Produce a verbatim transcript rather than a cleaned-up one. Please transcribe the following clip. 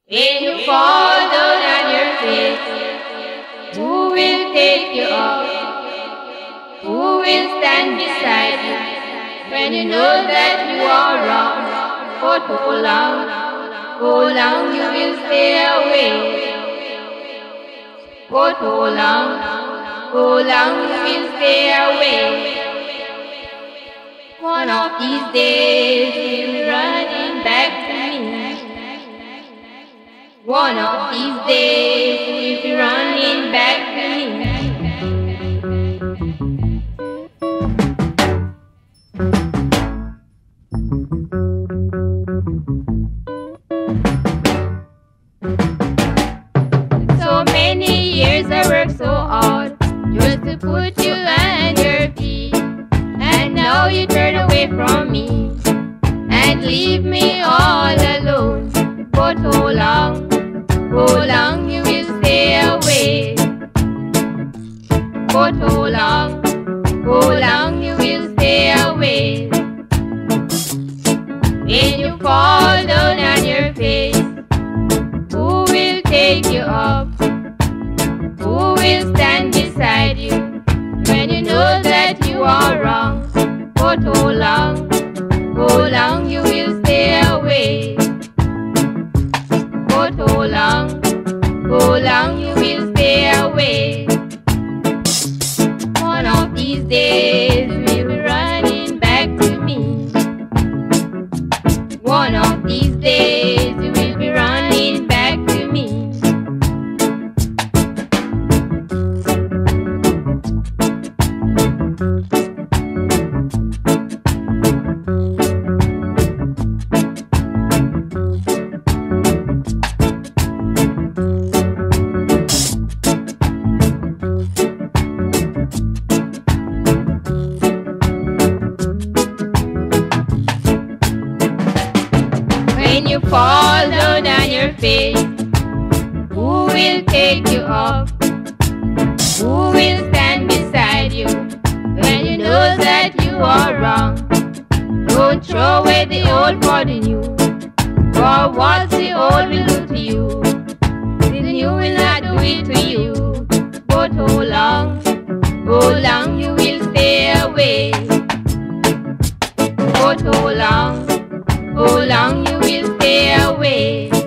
When you fall down on your face, who will take you up? Who will stand beside you when you know that you are wrong? For too long, too long you will stay away. For too long, too long you will stay away. One of these days you'll be running back to me. One of these days you'll be running back to me. So many years I worked so hard just to put you on your feet, and now you turn away from me and leave me all alone. For too long, too long you will stay away. For too long, too long you will stay away. When you fall down on your face, who will take you up? Who will stand beside you when you know that you are wrong? For too long, too long you will stay away. For too long, too long you will stay away. One of these days we'll be running back to me. One of these days you will be running back to me. When you fall down on your face, who will take you up? Who will stand beside you when you know that you are wrong? Don't throw away the old for the new, for what the old will do to you, the new will not do it to you. For too long, too long you will stay away. For too long, too long you will stay away.